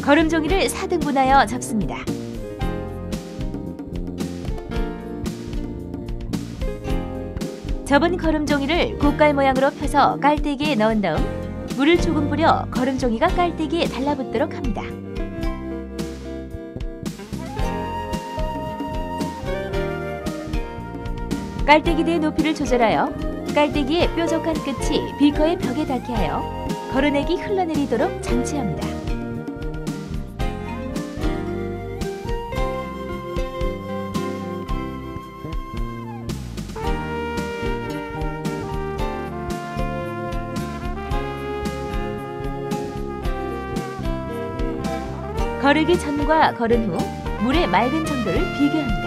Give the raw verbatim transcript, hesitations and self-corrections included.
거름종이를 사 등분하여 접습니다. 접은 거름종이를 고깔 모양으로 펴서 깔때기에 넣은 다음 물을 조금 뿌려 거름종이가 깔때기에 달라붙도록 합니다. 깔때기 내 높이를 조절하여 깔때기의 뾰족한 끝이 비커의 벽에 닿게 하여 거르내기 흘러내리도록 장치합니다. 거르기 전과 거른 후 물의 맑은 정도를 비교합니다.